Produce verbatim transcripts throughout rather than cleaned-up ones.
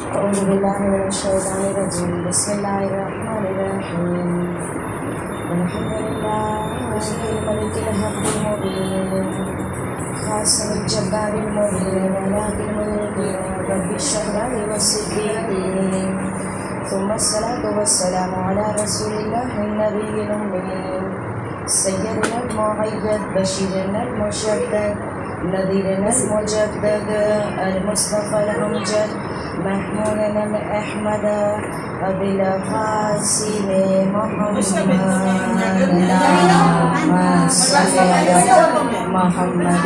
औज़ु बिल्लाहि मिनश्शैतानिर्रजीम बिस्मिल्लाहिर्रहमानिर्रहीम अल्हम्दुलिल्लाहिल मलिकिल हक़्क़िल मुबीन क़ासिमिल जब्बारिल मुबीन मालिकिल मुल्क रब्बिश्रह ली वसिद्दीक़ीन सुम्मस्सलातु वस्सलामु अला रसूलिल्लाहिन नबिय्यिल उम्मी सय्यदिनल मुअय्यद बशीरिनल मुशद्दद नदीरिनल मुजद्दद अल मुस्तफ़ल अमजद महमूदनल अहमद अबिल क़ासिम मोहम्मद मोहम्मद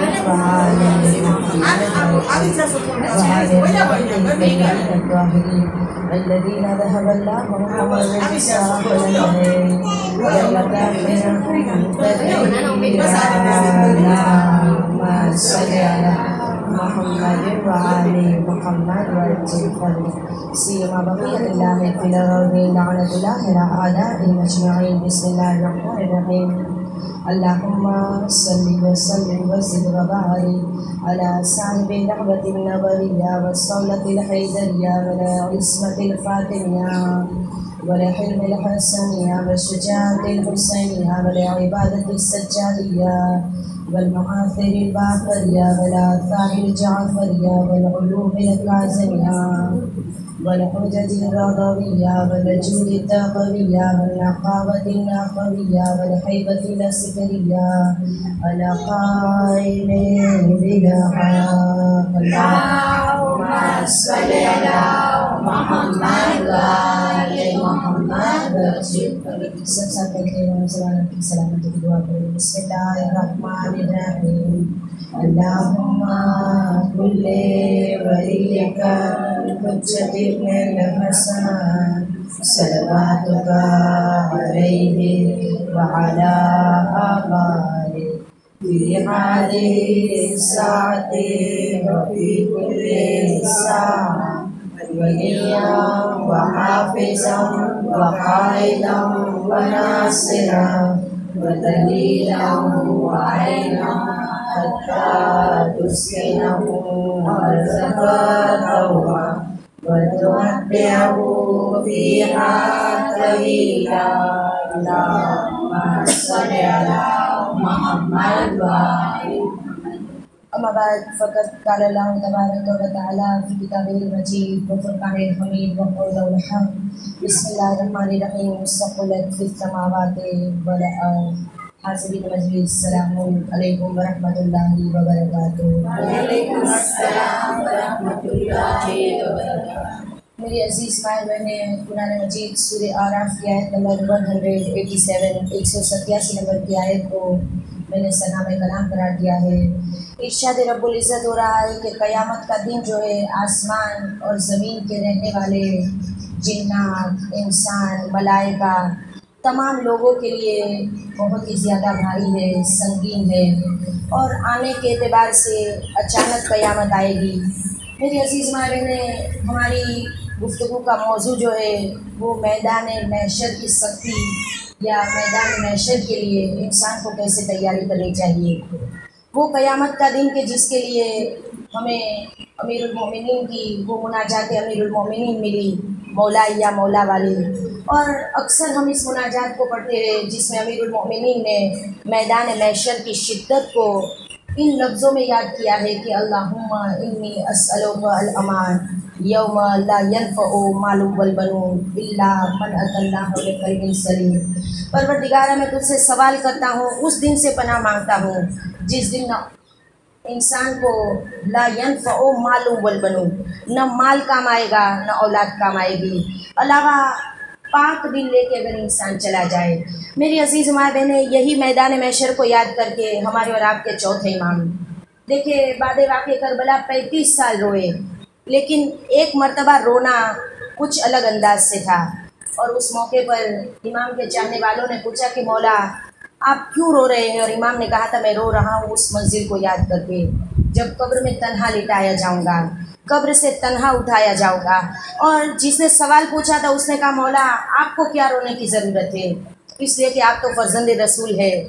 الذين ذهب الله بهم الرجس والبغي ولكافرهم تدبيرا اللهم صل على محمد وآل محمد والجفر سيما بقية الله في الأرض لعنة الله على أعدائهم أجمعين بسم الله الرحمن الرحيم اللهم صل وسلم وزد وبارك على صاحب النعمة النبوية والصولة الحيدرية والعصمة الفاطمية والحلم الحسنية والشجاعة الحسينية والعبادة السجادية والمآثر الباقرية والآثار الجعفرية والعلوم الكاظمية والحجج الرضوية والجود التقوية والنقاوة النقوية والهيبة العسكرية على قائم بالحق اللهم صل على محمد وآل محمد सब साथ बैठे हैं सलाम की सलामत की दुआ करें बिस्मिल्लाहिर्रहमानिर्रहीम अल्लाहुम्मा कुल्ले वलियका हुज्जत इब्न हसन सलवातुका अलैहि व अला आलिहि फी हादिहि साअति व फी कुल्ली साअ वलिया व हाफिज़न व क़ाइदन व नासिरन व दलीलन व ऐना हत्ता तुस्किनहु अर्ज़क़हु व तुमत्तिअहु फ़ीहा तवीला अल्लाहुम्मा सल्लि अला मुहम्मद व आलि अम्मा बाद फ़क़द क़ाल अल्लाहु तबारक व तआला फ़ी किताबिहिल मजीद व फ़ुरक़ानिल हमीद व क़ौलिल हक़ बिस्मिल्लाहिर्रहमानिर्रहीम सक़ुलत फ़िस समावाति वल अर्ज़ हाज़िरीन मजलिस सलामुन अलैकुम व रहमतुल्लाहि व बरकातुहू। व अलैकुम अस्सलाम व रहमतुल्लाहि व बरकातुहू। मेरी अजीज़ माए बहनें, कुरान मजीद सूरह आराफ की आयत नंबर एक सौ सत्तासी एक सौ सत्तासी नंबर की आयत को मैंने सनाम कलाम करार दिया है। इरशाद रब्बुल इज़्ज़त हो रहा है कि क़यामत का दिन जो है आसमान और ज़मीन के रहने वाले जिन्नात, इंसान, मलाइका तमाम लोगों के लिए बहुत ही ज़्यादा भारी है, संगीन है और आने के एतबार से अचानक क़यामत आएगी। मेरी अजीज़ माँ बहनें, हमारी गुफ्तगू का मौजू जो है वो मैदान महशर की सख्ती या मैदान महशर के लिए इंसान को कैसे तैयारी करनी चाहिए। वो क़यामत का दिन के जिसके लिए हमें अमीरुल मोमिनीन की वो मुनाजात अमीरुल मोमिनीन मिली, मौला या मौला वाली, और अक्सर हम इस मुनाजात को पढ़ते रहे जिसमें अमीरुल मोमिनीन ने मैदान महशर की शिद्दत को इन लफ्ज़ों में याद किया है कि अल्लाहुम्मा इन्नी अस्अलुका अल अमान यौमा ला यनफ़उ मालुम वल बनून इल्ला मन अतल्लाह बिक़ल्बिन सलीम। परवरदिगारा, मैं तुझसे सवाल करता हूँ, उस दिन से पनाह मांगता हूँ जिस दिन न इंसान को ला यनफ़उ मालुम वल बनून, न माल काम आएगा न औलाद काम आएगी, अलावा पाक दिल लेके अगर इंसान चला जाए। मेरी अजीज़ माँ बहनें, यही मैदान महशर को याद करके हमारे और आपके चौथे इमाम देखिए बादे वाक़े करबला पैंतीस साल रोए, लेकिन एक मर्तबा रोना कुछ अलग अंदाज से था। और उस मौके पर इमाम के चाहने वालों ने पूछा कि मौला आप क्यों रो रहे हैं? और इमाम ने कहा था मैं रो रहा हूँ उस मंजिल को याद करके जब कब्र में तन्हा लिटाया जाऊँगा, कब्र से तन्हा उठाया जाऊँगा। और जिसने सवाल पूछा था उसने कहा मौला आपको क्या रोने की ज़रूरत है, इसलिए कि आप तो फर्जंद रसूल है।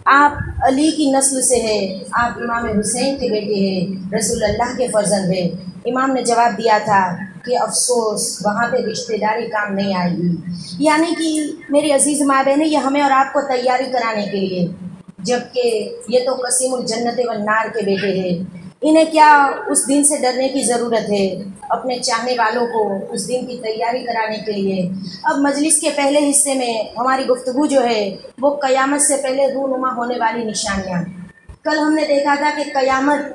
आप अली की नस्ल से है, आप इमाम हुसैन के बेटे हैं, रसूल अल्लाह के फर्जंद हैं। इमाम ने जवाब दिया था कि अफसोस वहाँ पे रिश्तेदारी काम नहीं आएगी। यानी कि मेरी अजीज़ माँ बहनें, ये हमें और आपको तैयारी कराने के लिए, जबकि ये तो कसीमुल जन्नत व नार के बेटे हैं। इन्हें क्या उस दिन से डरने की ज़रूरत है? अपने चाहने वालों को उस दिन की तैयारी कराने के लिए अब मजलिस के पहले हिस्से में हमारी गुफ्तगू जो है वो क़यामत से पहले रूनुमा होने वाली निशानियाँ। कल हमने देखा था कि क़यामत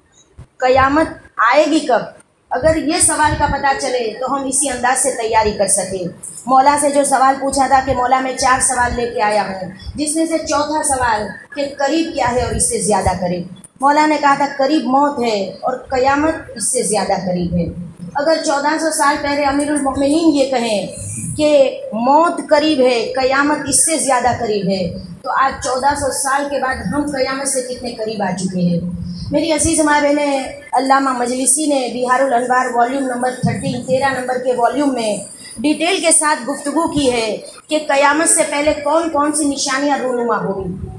क़यामत आएगी कब, अगर ये सवाल का पता चले तो हम इसी अंदाज से तैयारी कर सके। मौला से जो सवाल पूछा था कि मौला मैं चार सवाल लेके आया हूँ, जिसमें से चौथा सवाल कि करीब क्या है और इससे ज़्यादा करीब। मौला ने कहा था करीब मौत है और क़यामत इससे ज़्यादा करीब है। अगर चौदह सौ साल पहले अमीरुल मोमिनीन ये कहें कि मौत करीब है, क़यामत इससे ज़्यादा करीब है, तो आज चौदह सौ साल के बाद हम क़यामत से कितने करीब आ चुके हैं। मेरी अजीज़ माँ बहनें, अल्लामा मजलिसी ने बिहारुल अनवार वॉल्यूम नंबर थर्टीन तेरह नंबर के वॉल्यूम में डिटेल के साथ गुफ्तगू की है कि क़यामत से पहले कौन कौन सी निशानियाँ रूनुमा होगी।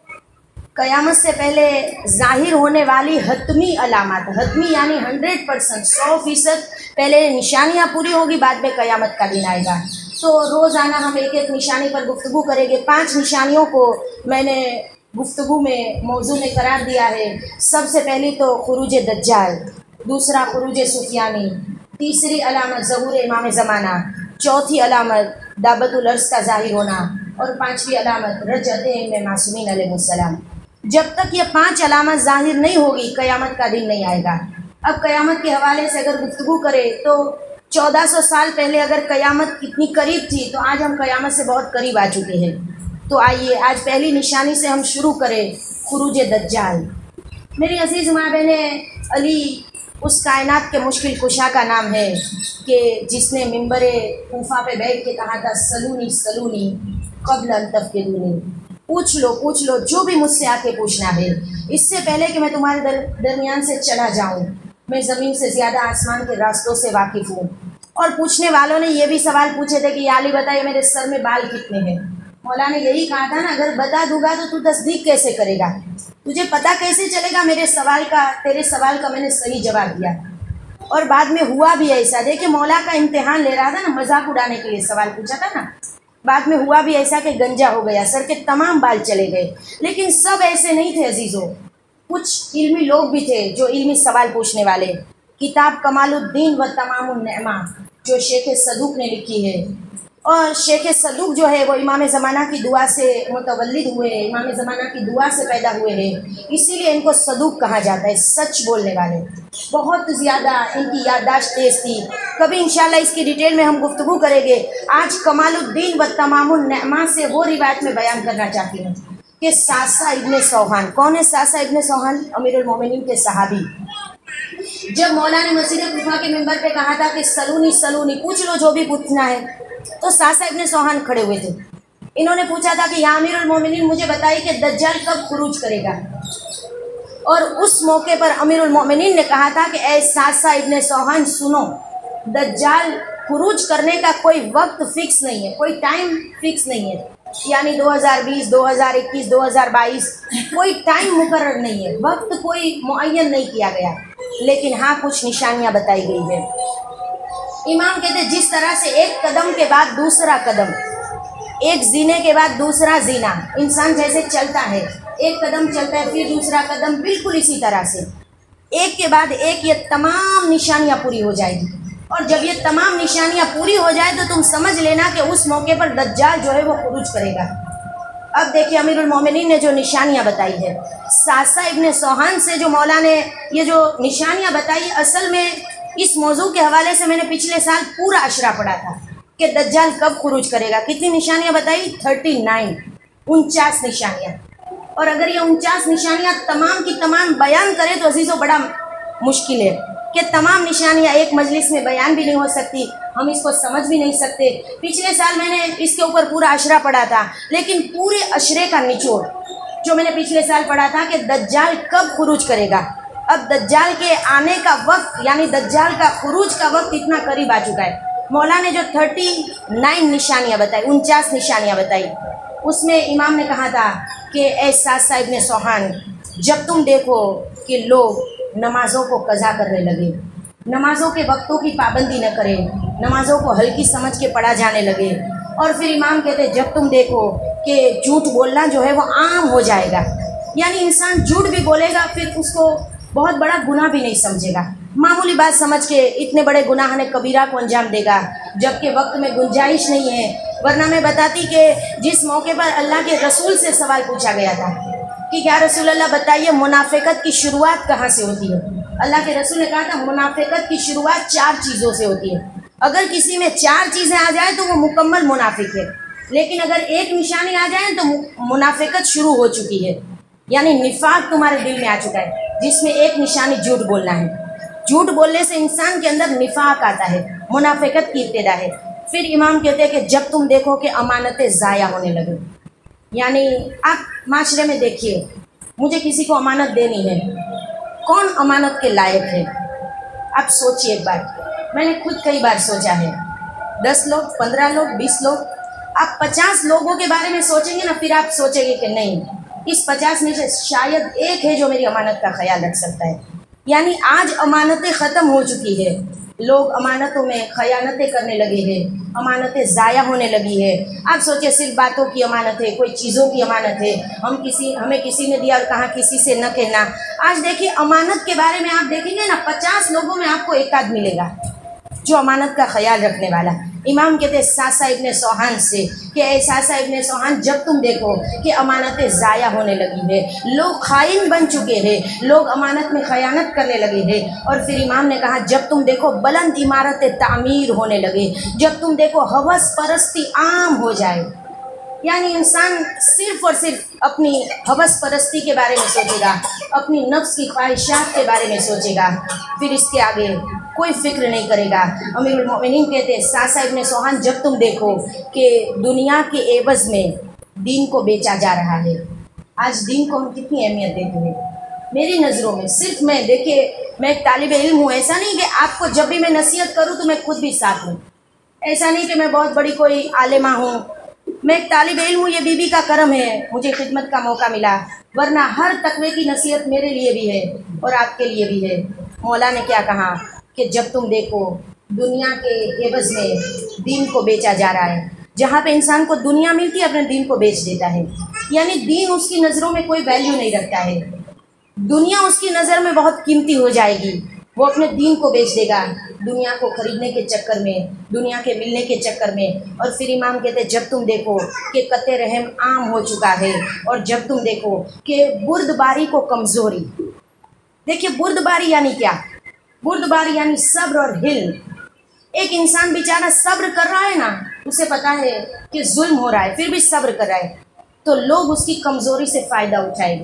क़यामत से पहले ज़ाहिर होने वाली हतमी अलामत, हतमी यानी हंड्रेड परसेंट सौ फीसद पहले निशानियाँ पूरी होगी, बाद में क़यामत का दिन आएगा। तो रोज़ाना हम एक एक निशानी पर गुफ्तगू करेंगे। पांच निशानियों को मैंने गुफ्तगू में मौजू में करार दिया है। सबसे पहली तो खुरूज दज्जाल, दूसरा खुरूज सुफियानी, तीसरी अलामत ज़हूर इमाम ज़माना, चौथी अलामत दाबतुल अर्श का ज़ाहिर होना और पाँचवीं अलामत रजअत इमाम मासूमीन अलैहिस्सलाम। जब तक ये पांच अलामत ज़ाहिर नहीं होगी क़यामत का दिन नहीं आएगा। अब क़यामत के हवाले से अगर गुफ्तगू करें तो चौदह सौ साल पहले अगर क़यामत कितनी करीब थी, तो आज हम क़यामत से बहुत करीब आ चुके हैं। तो आइए आज पहली निशानी से हम शुरू करें, खुरूज दज्जाल। मेरी अजीज़ माँ बहनें, अली उस कायनात के मुश्किल कुशा का नाम है कि जिसने मिंबरे कूफा पे बैठ के कहा था सलूनी सलूनी क़ब्ल अन तफ़क़िदूनी, पूछ लो पूछ लो जो भी मुझसे आके पूछना है, इससे पहले कि मैं तुम्हारे दर, दरमियान से चला जाऊं। मैं ज़मीन से ज़्यादा आसमान के रास्तों से वाकिफ़ हूँ। और पूछने वालों ने ये भी सवाल पूछे थे कि या अली बताइए मेरे सर में बाल कितने हैं। मौला ने यही कहा था ना, अगर बता दूंगा तो तू तस्दीक कैसे करेगा, तुझे पता कैसे चलेगा मेरे सवाल का, तेरे सवाल का मैंने सही जवाब दिया। और बाद में हुआ भी ऐसा, देखिए मौला का इम्तिहान ले रहा था ना, मजाक उड़ाने के लिए सवाल पूछा था ना, बाद में हुआ भी ऐसा कि गंजा हो गया, सर के तमाम बाल चले गए। लेकिन सब ऐसे नहीं थे अजीज़ों, कुछ इल्मी लोग भी थे जो इल्मी सवाल पूछने वाले। किताब कमालुद्दीन व तमामुन नेमा जो शेख सदूक ने लिखी है, और शेख सदूक जो है वो इमाम ज़माना की दुआ से मुतवल्लिद हुए, इमाम ज़माना की दुआ से पैदा हुए हैं, इसीलिए इनको सदूक कहा जाता है, सच बोलने वाले। बहुत ज़्यादा इनकी याददाश्त तेज़ थी। कभी इंशाल्लाह इसकी डिटेल में हम गुफ्तगू करेंगे। आज कमालुद्दीन व तमामुन नेमा से वो रिवायत में बयान करना चाहती हूँ कि सासा इब्ने सौहान, कौन है सासा इब्ने सौहान? अमीरुल मोमिनीन के सहाबी। जब मौला ने मस्जिद कुफा के मिंबर पे कहा था कि सलूनी सलूनी, पूछ लो जो भी पूछना है, तो सासा इब्ने सौहान खड़े हुए थे। इन्होंने पूछा था कि या अमीरुल मोमिनीन मुझे बताइए कि दज्जाल कब खुरूज करेगा। और उस मौके पर अमीरुल मोमिनीन ने कहा था कि ए सासा इब्ने सौहान सुनो, दज्जाल खुरूज करने का कोई वक्त फिक्स नहीं है, कोई टाइम फिक्स नहीं है, यानी दो हज़ार बीस, दो हज़ार इक्कीस, दो हज़ार बाईस कोई टाइम मुकर्रर नहीं है, वक्त कोई मुअय्यन नहीं किया गया। लेकिन हाँ कुछ निशानियाँ बताई गई है। इमाम कहते जिस तरह से एक कदम के बाद दूसरा कदम, एक जीने के बाद दूसरा जीना, इंसान जैसे चलता है, एक कदम चलता है फिर दूसरा कदम, बिल्कुल इसी तरह से एक के बाद एक ये तमाम निशानियाँ पूरी हो जाएगी। और जब ये तमाम निशानियाँ पूरी हो जाए तो तुम समझ लेना कि उस मौके पर दज्जाल जो है वो खुरूज करेगा। अब देखिए अमीरुल मोमिनीन ने जो निशानियाँ बताई है, सासा इब्ने सौहान से जो मौला ने ये जो निशानियाँ बताई, असल में इस मौजू के हवाले से मैंने पिछले साल पूरा अशरा पढ़ा था कि दज्जाल कब खुरूज करेगा। कितनी निशानियाँ बताई? थर्टी नाइन, उनचास निशानियाँ। और अगर ये उनचास निशानियाँ तमाम की तमाम बयान करें तो अजीज़ों बड़ा मुश्किल है कि तमाम निशानियाँ एक मजलिस में बयान भी नहीं हो सकती, हम इसको समझ भी नहीं सकते। पिछले साल मैंने इसके ऊपर पूरा अशरा पढ़ा था, लेकिन पूरे अशरे का निचोड़ जो मैंने पिछले साल पढ़ा था कि दज्जाल कब खुरूज करेगा। अब दज्जाल के आने का वक्त, यानी दज्जाल का खुरूज का वक्त इतना करीब आ चुका है। मौला ने जो थर्टी नाइन निशानियाँ बताई, उनचास निशानियाँ बताई, उसमें इमाम ने कहा था कि ऐसा साहिब ने सोहान, जब तुम देखो कि लोग नमाज़ों को कज़ा करने लगे, नमाज़ों के वक्तों की पाबंदी न करें, नमाज़ों को हल्की समझ के पढ़ा जाने लगे, और फिर इमाम कहते जब तुम देखो कि झूठ बोलना जो है वो आम हो जाएगा, यानी इंसान झूठ भी बोलेगा फिर उसको बहुत बड़ा गुनाह भी नहीं समझेगा, मामूली बात समझ के इतने बड़े गुनाह ने कबीरा को अंजाम देगा, जबकि वक्त में गुंजाइश नहीं है। वरना मैं बताती कि जिस मौके पर अल्लाह के रसूल से सवाल पूछा गया था कि क्या रसूल अल्लाह बताइए मुनाफिकत की शुरुआत कहाँ से होती है, अल्लाह के रसूल ने कहा था मुनाफिकत की शुरुआत चार चीज़ों से होती है। अगर किसी में चार चीज़ें आ जाए तो वो मुकम्मल मुनाफिक है, लेकिन अगर एक निशानी आ जाए तो मुनाफिकत शुरू हो चुकी है, यानी निफाक तुम्हारे दिल में आ चुका है, जिसमें एक निशानी झूठ बोलना है। झूठ बोलने से इंसान के अंदर निफाक आता है, मुनाफिकत की इब्तिदा है। फिर इमाम कहते हैं कि जब तुम देखो कि अमानतें ज़ाया होने लगे, यानी आप माशरे में देखिए, मुझे किसी को अमानत देनी है, कौन अमानत के लायक है? आप सोचिए एक बार, मैंने खुद कई बार सोचा है, दस लोग, पंद्रह लोग, बीस लोग, आप पचास लोगों के बारे में सोचेंगे ना, फिर आप सोचेंगे कि नहीं, इस पचास में से शायद एक है जो मेरी अमानत का ख्याल रख सकता है। यानी आज अमानतें ख़त्म हो चुकी है, लोग अमानतों में खयानतें करने लगे हैं, अमानतें ज़ाया होने लगी है। आप सोचिए, सिर्फ बातों की अमानत है, कोई चीज़ों की अमानत है, हम किसी हमें किसी ने दिया और कहा किसी से न कहना। आज देखिए अमानत के बारे में आप देखेंगे ना, पचास लोगों में आपको एक आध मिलेगा जो अमानत का ख्याल रखने वाला। इमाम कहते हैं सासा इब्ने सोहान से कि ऐ सासा इब्ने सोहान, जब तुम देखो कि अमानतें ज़ाया होने लगी है, लोग खाइन बन चुके हैं, लोग अमानत में खयानत करने लगे हैं। और फिर इमाम ने कहा जब तुम देखो बुलंद इमारतें तामीर होने लगे, जब तुम देखो हवस परस्ती आम हो जाए, यानी इंसान सिर्फ और सिर्फ अपनी हवस परस्ती के बारे में सोचेगा, अपनी नफ्स की ख्वाहिशात के बारे में सोचेगा, फिर इसके आगे कोई फिक्र नहीं करेगा। अमीरुल मोमिनीन कहते हैं सासा इब्ने सोहान, जब तुम देखो कि दुनिया के एवज़ में दीन को बेचा जा रहा है। आज दीन को हम कितनी अहमियत देते हैं मेरी नज़रों में। सिर्फ मैं, देखिए मैं एक तालिब इल्म हूँ, ऐसा नहीं कि आपको जब भी मैं नसीहत करूँ तो मैं खुद भी साथ हूँ, ऐसा नहीं कि मैं बहुत बड़ी कोई आलिमा हूँ, मैं एक तालिब इल्म हूँ, ये बीबी का करम है, मुझे खिदमत का मौका मिला, वरना हर तकवे की नसीहत मेरे लिए भी है और आपके लिए भी है। मौला ने क्या कहा कि जब तुम देखो दुनिया के एवज़ में दीन को बेचा जा रहा है, जहाँ पे इंसान को दुनिया मिलती है अपने दीन को बेच देता है, यानी दीन उसकी नज़रों में कोई वैल्यू नहीं रखता है, दुनिया उसकी नज़र में बहुत कीमती हो जाएगी, वो अपने दीन को बेच देगा दुनिया को खरीदने के चक्कर में, दुनिया के मिलने के चक्कर में। और फिर इमाम कहते जब तुम देखो कि कत्ते रहम आम हो चुका है, और जब तुम देखो कि बुर्दबारी को कमज़ोरी, देखिए बुर्दबारी यानी क्या, बुर्दबारी यानी सब्र और हिल्म। एक इंसान बेचारा सब्र कर रहा है ना, उसे पता है कि जुल्म हो रहा है, फिर भी सब्र कर रहा है, तो लोग उसकी कमज़ोरी से फ़ायदा उठाएंगे,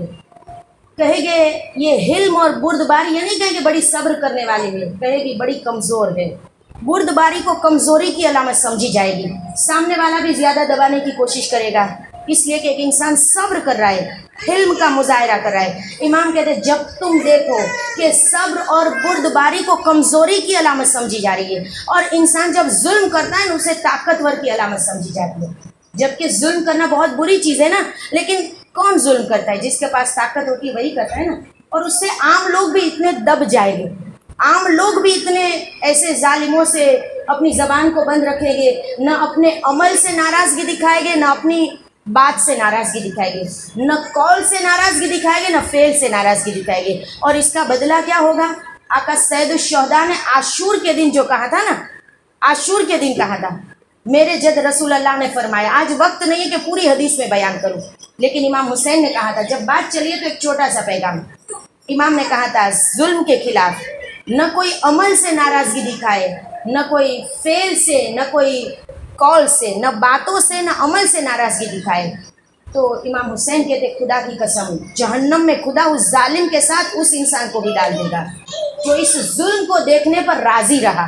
कहेंगे ये हिल्म और बुर्दबारी, ये नहीं कहेंगे बड़ी सब्र करने वाली है, कहेगी बड़ी कमज़ोर है। बुर्दबारी को कमज़ोरी की अलामत समझी जाएगी, सामने वाला भी ज़्यादा दबाने की कोशिश करेगा, इसलिए कि एक इंसान सब्र कर रहा है, हिल्म का मुजाहिरा कर रहा है। इमाम कहते हैं जब तुम देखो कि सब्र और बुर्दबारी को कमज़ोरी की अलामत समझी जा रही है, और इंसान जब जुल्म करता है ना उसे ताकतवर की अलामत समझी जाती है, जबकि जुल्म करना बहुत बुरी चीज़ है ना, लेकिन कौन जुल्म करता है, जिसके पास ताकत होती है वही करता है ना। और उससे आम लोग भी इतने दब जाएंगे, आम लोग भी इतने ऐसे जालिमों से अपनी ज़बान को बंद रखेंगे, न अपने अमल से नाराज़गी दिखाएंगे, न अपनी बात से नाराज़गी दिखाएंगे, न कौल से नाराज़गी दिखाएंगे, न फेल से नाराज़गी दिखाएंगे। और इसका बदला क्या होगा? आका सैयदुल शुहदा ने आशूर के दिन जो कहा था ना, आशूर के दिन कहा था, मेरे जद रसूल अल्लाह ने फरमाया, आज वक्त नहीं है कि पूरी हदीस में बयान करूं, लेकिन इमाम हुसैन ने कहा था, जब बात चली है तो एक छोटा सा पैगाम। इमाम ने कहा था जुल्म के खिलाफ न कोई अमल से नाराज़गी दिखाए, न कोई फेल से, न कोई कौल से, न बातों से, न अमल से नाराज़गी दिखाए। तो इमाम हुसैन कहते खुदा की कसम, जहन्नम में खुदा उस जालिम के साथ उस इंसान को भी डाल देगा जो इस जुल्म को देखने पर राज़ी रहा,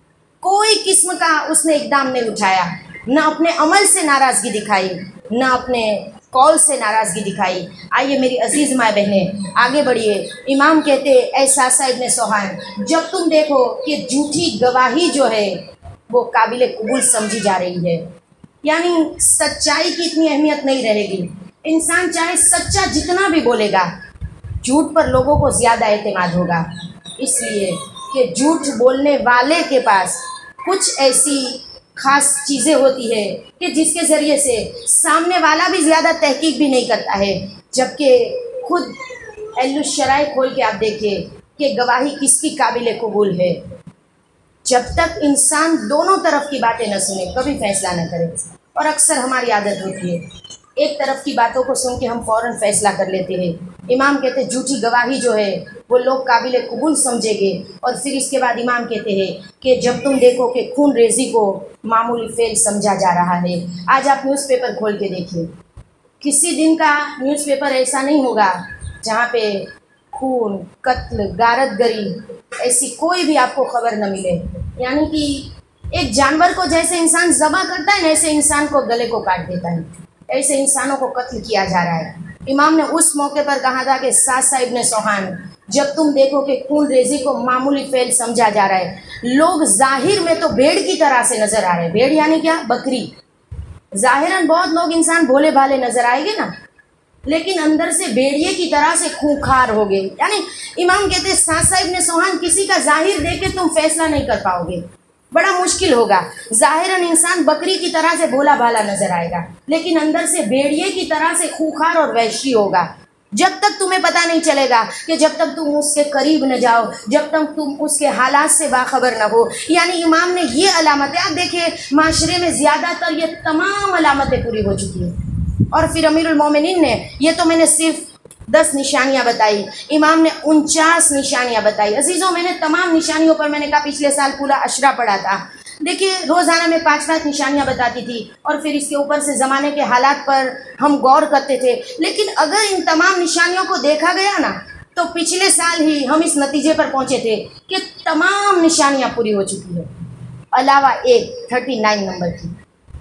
कोई किस्म का उसने इकदाम नहीं उठाया, न अपने अमल से नाराज़गी दिखाई, न अपने कौल से नाराज़गी दिखाई। आइए मेरी अजीज़ माँ बहनें आगे बढ़िए। इमाम कहते ऐसा इब्ने सोहान, जब तुम देखो कि झूठी गवाही जो है वो काबिल कबूल समझी जा रही है, यानी सच्चाई की इतनी अहमियत नहीं रहेगी, इंसान चाहे सच्चा जितना भी बोलेगा, झूठ पर लोगों को ज़्यादा एतमाद होगा, इसलिए कि झूठ बोलने वाले के पास कुछ ऐसी खास चीज़ें होती है कि जिसके ज़रिए से सामने वाला भी ज़्यादा तहकीक भी नहीं करता है, जबकि खुद एल्लुश शराय खोल के आप देखिए कि गवाही किसकी काबिल कबूल है। जब तक इंसान दोनों तरफ की बातें न सुने कभी फैसला न करे। और अक्सर हमारी आदत होती है एक तरफ की बातों को सुन के हम फ़ौरन फैसला कर लेते हैं। इमाम कहते हैं झूठी गवाही जो है वो लोग काबिल कबूल समझेंगे। और फिर इसके बाद इमाम कहते हैं कि जब तुम देखो कि खून रेजी को मामूली फेल समझा जा रहा है। आज आप न्यूज़पेपर खोल के देखिए, किसी दिन का न्यूज़पेपर ऐसा नहीं होगा जहाँ पे खून, कत्ल, गारतगरी ऐसी कोई भी आपको खबर न मिले। यानी कि एक जानवर को जैसे इंसान ज़बह करता है, ऐसे इंसान को गले को काट देता है, ऐसे इंसानों को कत्ल किया जा रहा है। इमाम ने उस मौके पर कहा था कि सासा इब्न सोहान, जब तुम देखो कि खून रेजी को मामूली फेल समझा जा रहा है, लोग जाहिर में तो भेड़ की तरह से नज़र आ रहे हैं। भेड़ यानी क्या? बकरी। जाहिरन बहुत लोग इंसान भोले भाले नज़र आएंगे ना, लेकिन अंदर से भेड़िए की तरह से खूंखार हो गए। यानी इमाम कहते हैं सासा इब्न सोहान, किसी का जाहिर देख के तुम फैसला नहीं कर पाओगे, बड़ा मुश्किल होगा। जाहिरन इंसान बकरी की तरह से भोला भाला नजर आएगा, लेकिन अंदर से भेड़िए की तरह से खूंखार और वहशी होगा। जब तक तुम्हें पता नहीं चलेगा कि जब तक तुम उसके करीब न जाओ, जब तक तुम उसके हालात से बाखबर न हो। यानी इमाम ने ये अलामतें, आप देखिए माशरे में ज़्यादातर ये तमाम अलामतें पूरी हो चुकी हैं। और फिर अमीरुल मोमिनीन ने, ये तो मैंने सिर्फ दस निशानियां बताई, इमाम ने उनचास निशानियां बताई। अजीज़ों, मैंने तमाम निशानियों पर, मैंने कहा पिछले साल पूरा अशरा पढ़ा था। देखिए रोज़ाना में पाँच पाँच निशानियां बताती थी और फिर इसके ऊपर से ज़माने के हालात पर हम गौर करते थे। लेकिन अगर इन तमाम निशानियों को देखा गया ना, तो पिछले साल ही हम इस नतीजे पर पहुँचे थे कि तमाम निशानियाँ पूरी हो चुकी है, अलावा एक थर्टी नाइन नंबर की।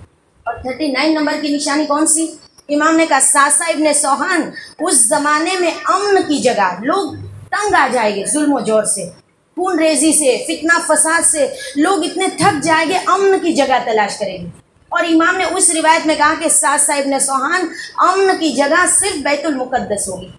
और थर्टी नाइन नंबर की निशानी कौन सी? इमाम ने कहा सासा इब्न सोहान, उस ज़माने में अमन की जगह लोग तंग आ जाएंगे, जुल्म जोर से, खून रेजी से, फितना फसाद से लोग इतने थक जाएंगे, अमन की जगह तलाश करेंगे। और इमाम ने उस रिवायत में कहा कि सासा इब्न सोहान, अमन की जगह सिर्फ बैतुल मुक़द्दस होगी,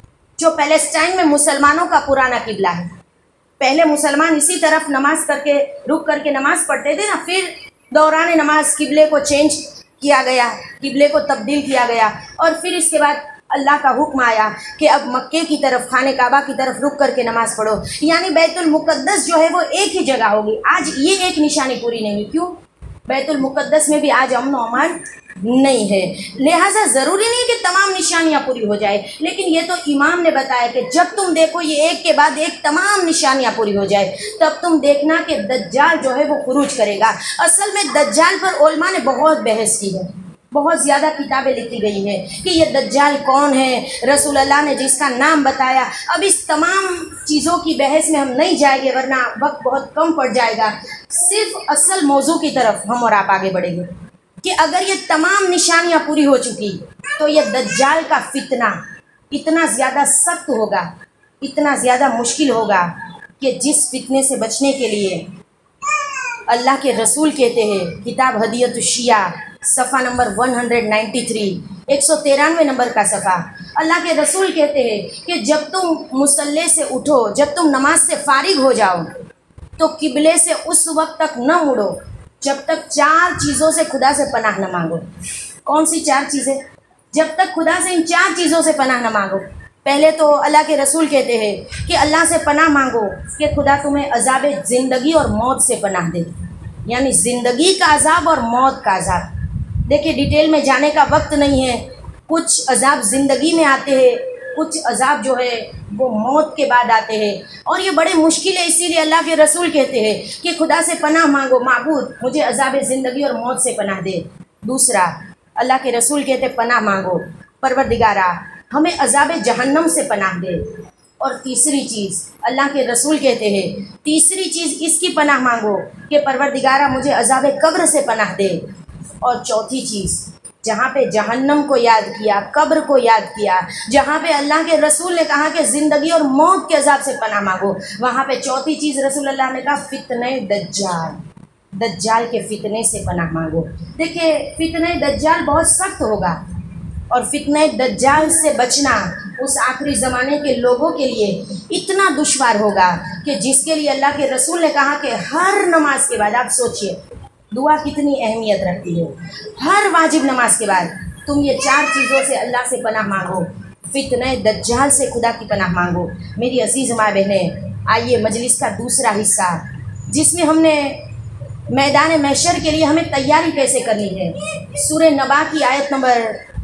जो पैलेस्टाइन में मुसलमानों का पुराना किबला है। पहले मुसलमान इसी तरफ नमाज करके रुक करके नमाज पढ़ते थे ना, फिर दौरान नमाज किबले को चेंज किया गया, किबले को तब्दील किया गया। और फिर इसके बाद अल्लाह का हुक्म आया कि अब मक्के की तरफ, खाने काबा की तरफ रुक करके नमाज पढ़ो। यानी बैतुल मुक़द्दस जो है वो एक ही जगह होगी। आज ये एक निशानी पूरी नहीं हुई। क्यों? बैतुल मुक़द्दस में भी आज अमन अमान नहीं है। लिहाजा ज़रूरी नहीं कि तमाम निशानियाँ पूरी हो जाए, लेकिन ये तो इमाम ने बताया कि जब तुम देखो ये एक के बाद एक तमाम निशानियाँ पूरी हो जाए, तब तुम देखना कि दज्जाल जो है वो खुरूज करेगा। असल में दज्जाल पर उलमा ने बहुत बहस की है, बहुत ज़्यादा किताबें लिखी गई है कि ये दज्जाल कौन है, रसूल अल्लाह ने जिसका नाम बताया। अब इस तमाम चीज़ों की बहस में हम नहीं जाएंगे, वरना वक्त बहुत कम पड़ जाएगा। सिर्फ असल मौजू की तरफ हम और आप आगे बढ़ेंगे कि अगर ये तमाम निशानियां पूरी हो चुकी तो ये दज्जाल का फितना इतना ज़्यादा सख्त होगा, इतना ज़्यादा मुश्किल होगा कि जिस फितने से बचने के लिए अल्लाह के रसूल कहते हैं, किताब हदियत शिया सफ़ा नंबर एक सौ तिरानवे, एक सौ तिरानवे नंबर का सफ़ा, अल्लाह के रसूल कहते हैं कि जब तुम मुसल्ले से उठो, जब तुम नमाज से फारिग हो जाओ, तो किबले से उस वक्त तक न मुड़ो जब तक चार चीज़ों से खुदा से पनाह न मांगो। कौन सी चार चीज़ें? जब तक खुदा से इन चार चीज़ों से पनाह न मांगो। पहले तो अल्लाह के रसूल कहते हैं कि अल्लाह से पनाह मांगो कि खुदा तुम्हें अज़ाब ज़िंदगी और मौत से पनाह दे, यानी ज़िंदगी का अज़ाब और मौत का अज़ाब। देखिए डिटेल में जाने का वक्त नहीं है। कुछ अज़ाब ज़िंदगी में आते हैं, कुछ अज़ाब जो है वो मौत के बाद आते हैं, और ये बड़े मुश्किल है। इसीलिए अल्लाह के रसूल कहते हैं कि खुदा से पनाह मांगो, माबूद मुझे अज़ाब ज़िंदगी और मौत से पनाह दे। दूसरा, अल्लाह के रसूल कहते हैं पनाह मांगो, परवरदिगारा हमें अज़ाब जहन्नम से पनाह दे। और तीसरी चीज़ अल्लाह के रसूल कहते हैं, तीसरी चीज़ इसकी पनाह मांगो कि परवरदिगारा मुझे अज़ाब कब्र से पनाह दे। और चौथी चीज़, जहाँ पे जहन्नम को याद किया, कब्र को याद किया, जहाँ पे अल्लाह के रसूल ने कहा कि ज़िंदगी और मौत के अज़ाब से पनाह मांगो, वहाँ पे चौथी चीज़ रसूल अल्लाह ने कहा फितने दज्जाल, दज्जाल के फितने से पनाह मांगो। देखिए फितने दज्जाल बहुत सख्त होगा, और फितने दज्जाल से बचना उस आखिरी ज़माने के लोगों के लिए इतना दुश्वार होगा कि जिसके लिए अल्लाह के रसूल ने कहा कि हर नमाज के बाद, आप सोचिए दुआ कितनी अहमियत रखती है, हर वाजिब नमाज के बाद तुम ये चार चीज़ों से अल्लाह से पनाह मांगो, फितने दज्जाल से खुदा की पनाह मांगो। मेरी अजीज़ माँ बहनें, आइए मजलिस का दूसरा हिस्सा जिसमें हमने मैदान महशर के लिए हमें तैयारी कैसे करनी है। सूरह नबा की आयत नंबर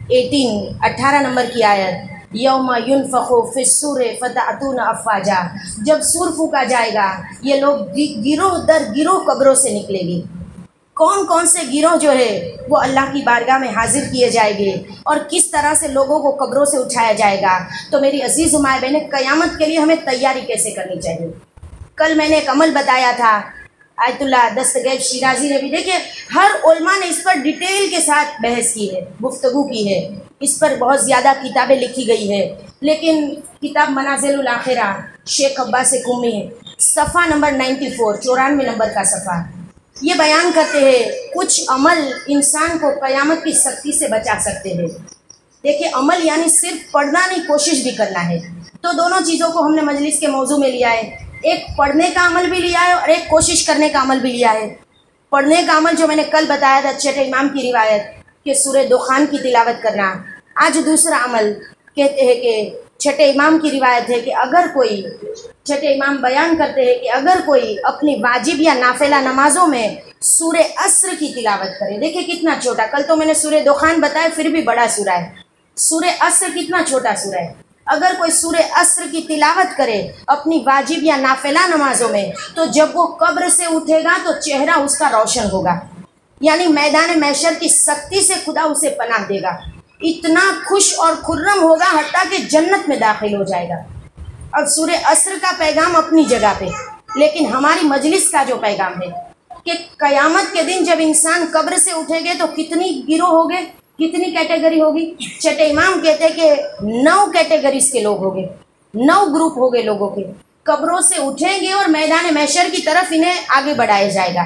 अठारह अठारह नंबर की आयत, यौम युनफ़ख़ु फ़िस्सूर फ़तअतून अफ़वाजा, जब सूर फूका जाएगा ये लोग गिरोह दर गिरोह कब्रों से निकलेंगे। कौन कौन से गिरोह जो है वो अल्लाह की बारगाह में हाजिर किए जाएंगे और किस तरह से लोगों को कब्रों से उठाया जाएगा। तो मेरी अजीज़ माँ बहनें, क़यामत के लिए हमें तैयारी कैसे करनी चाहिए। कल मैंने एक अमल बताया था, आयतुल्लाह दस्तगैब शिराजी ने भी, देखिए हर उलमा ने इस पर डिटेल के साथ बहस की है, गुफ्तगू की है, इस पर बहुत ज़्यादा किताबें लिखी गई है। लेकिन किताब मनाज़िलुल आखिरा शेख अब्बास कुमी सफ़ा नंबर नाइन्टी फोर चौरानवे नंबर का सफ़ा, ये बयान करते हैं कुछ अमल इंसान को क़यामत की सख्ती से बचा सकते हैं। देखिए अमल यानी सिर्फ पढ़ना नहीं, कोशिश भी करना है। तो दोनों चीज़ों को हमने मजलिस के मौजू में लिया है, एक पढ़ने का अमल भी लिया है और एक कोशिश करने का अमल भी लिया है। पढ़ने का अमल जो मैंने कल बताया था, छठे इमाम की रिवायत कि सूरह दुखान की तिलावत करना। आज दूसरा अमल कहते हैं कि छठे इमाम की रिवायत है कि अगर कोई, छठे इमाम बयान करते हैं कि अगर कोई अपनी वाजिब या नाफिला नमाजों में सूरह अस्र की तिलावत करे। देखिए कितना छोटा, कल तो मैंने सूरह दुखान बताया फिर भी बड़ा सूरा है, सूरह अस्र कितना छोटा सूरा है। अगर कोई सूरह अस्र की तिलावत करे अपनी वाजिब या नाफिला नमाजों में, तो जब वो कब्र से उठेगा तो चेहरा उसका रोशन होगा, यानी मैदान महशर की सख्ती से खुदा उसे पनाह देगा। इतना खुश और खुर्रम होगा हत्ता कि जन्नत में दाखिल हो जाएगा। अब सूरह अस्र का पैगाम अपनी जगह पे, लेकिन हमारी मजलिस का जो पैगाम है कि क़यामत के दिन जब इंसान कब्र से उठेंगे तो कितनी गिरोह होंगे, कितनी कैटेगरी होगी। छठे इमाम कहते हैं कि नौ कैटेगरीज के लोग होंगे, नौ ग्रुप होंगे लोगों के, कब्रों से उठेंगे और मैदान महशर की तरफ इन्हें आगे बढ़ाया जाएगा।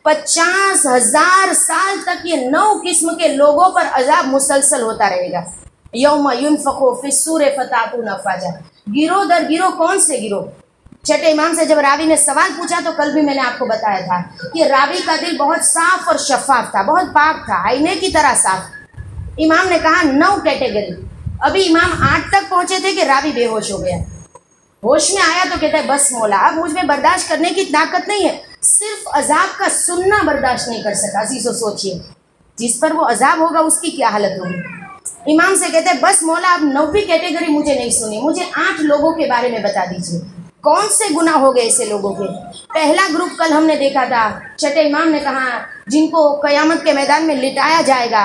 पचास हजार साल तक ये नौ किस्म के लोगों पर अजाब मुसलसल होता रहेगा। यौम युनफ़ख़ु फ़िस्सूर फ़तअतून अफ़वाजा, गिरोह दर गिरोह। कौन से गिरोह? छठे इमाम से जब रावी ने सवाल पूछा तो कल भी मैंने आपको बताया था कि रावी का दिल बहुत साफ और शफाफ था, बहुत पाक था, आईने की तरह साफ। इमाम ने कहा नौ कैटेगरी। अभी इमाम आठ तक पहुंचे थे कि रावी बेहोश हो गया। होश में आया तो कहता है बस मौला, अब मुझ में बर्दाश्त करने की ताकत नहीं है, सिर्फ अजाब का सुनना बर्दाश्त नहीं कर सका। अजीज़ो सोचिए, जिस पर वो अजाब होगा उसकी क्या हालत होगी। इमाम से कहते हैं बस मौला, अब नौवीं कैटेगरी मुझे नहीं सुनी, मुझे आठ लोगों के बारे में बता दीजिए, कौन से गुनाह हो गए ऐसे लोगों के। पहला ग्रुप कल हमने देखा था, छठे इमाम ने कहा जिनको क़यामत के मैदान में लिटाया जाएगा,